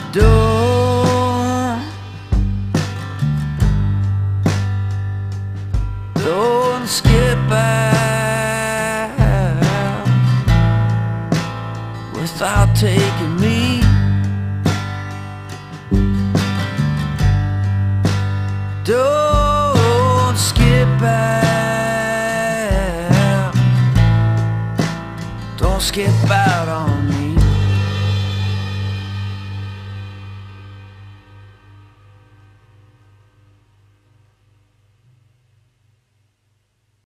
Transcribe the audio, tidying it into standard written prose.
Don't skip out without taking me. Don't skip out. Don't skip out on